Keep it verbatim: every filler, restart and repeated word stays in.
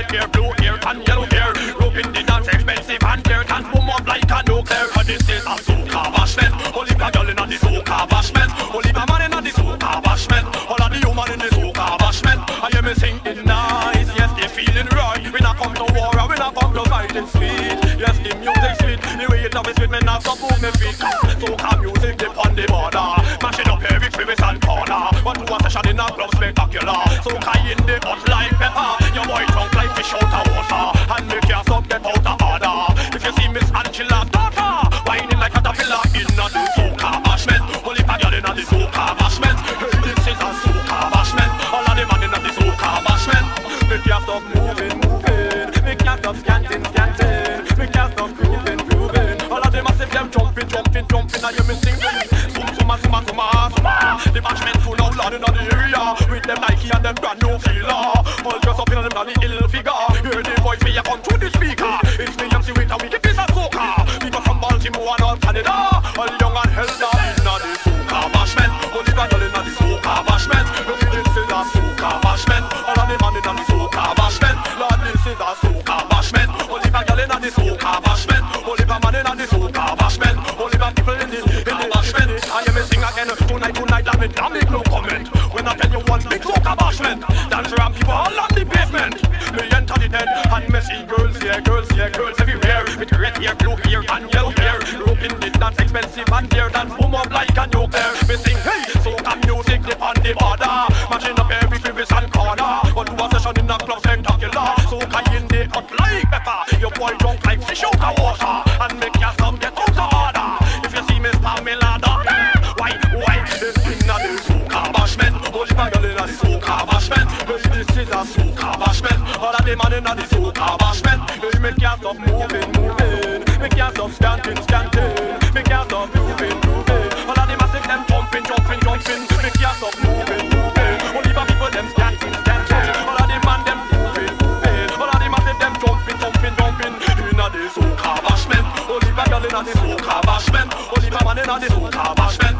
red hair, blue hair, and yellow hair. Rope in the dance, expensive and dirt, and boom up like a nuclear. But this is a soca bashment. Only a girl in the soca bashment. Only a man in the soca bashment. All of the human in the soca bashment. I hear me singing nice, yes, they feeling right. We not come to war, we not come to fight, it's sweet. Yes, the music sweet, the way it love is sweet, me not stop move me feet. Soca music, dip on the border, mashing up every crevice and corner. One to a session in a club spectacular. Soca in the hot like pepper. Your boy drunk like fish out of water, and make your sub get out of order. If you see Miss Angela's daughter whining like a caterpillar in a the soca bashment. Only a girl in a the soca bashment. Hey, this is a soca bashment. All of the man in a the soca bashment. Make your stop moving, moving. Make your stop scanting, scanting. Make your stop grooving, grooving. All of them massive them jumping, jumping, jumping. I hear me singing. Zoom, zooma, zooma, zooma, zooma. The bashment too now loud in the area. With them Nike and them brand new feeler. All dressed up in them on the ill figure. Hear the voice me a come through the speaker. It's the M C with a wicked piece of soca. People from Baltimore and all Canada. All young and healthy in the soca bashment. Only a girl in the soca bashment. This is a soca bashment. All of the man in the soca bashment. Lord, this is a soca bashment. Only a girl in the soca bashment. Only a man in the soca bashment. Only a people in the in the bashment. I hear me sing again tonight, tonight. That make, that make no comment. When I tell you one big soca bashment, dance around people all on the pavement. Me enter the tent and me see girls here, girls here, girls everywhere. With red hair, blue hair, and yellow hair. Rope in the dance, expensive and dear. Dance boom up like a nuclear. Me sing hey, soca music dip on the border, mashing up every crevice and corner. But do a session in a club spectacular. Soca in the hot like pepper. Your boy drunk like fish out of water, and make your stomach get out of order. If you see Miss Pamela, why, why this thing not the soca bashment? Only a girl in the soca bashment. Hey, this is a soca bashment. All of the man in the soca bashment. Hey, make your stop moving, moving. Make your stop scanting, scanting. Make your stop moving, moving. All of the massive them jumping, jumping, jumping. Make your stop moving, moving. Only the people them scanting, scanting. All of the man them moving, moving. All of the massive them jumping, jumping, jumping. In the soca bashment. Only a girl in the soca bashment. Only a man in the soca bashment.